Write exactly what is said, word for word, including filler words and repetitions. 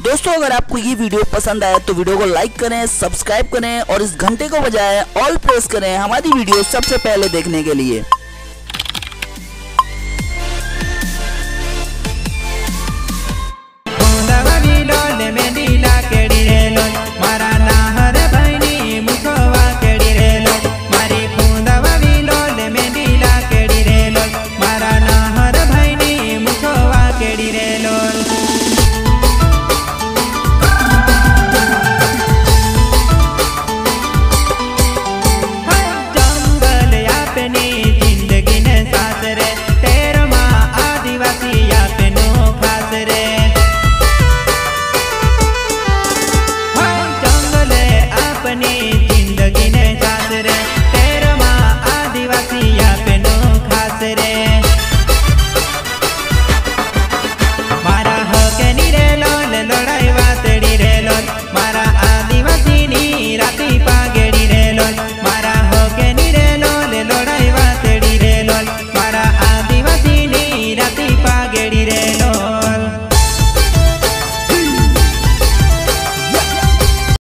दोस्तों अगर आपको ये वीडियो पसंद आए तो वीडियो को लाइक करें, सब्सक्राइब करें और इस घंटे को बजाय ऑल प्रेस करें हमारी वीडियो सबसे पहले देखने के लिए।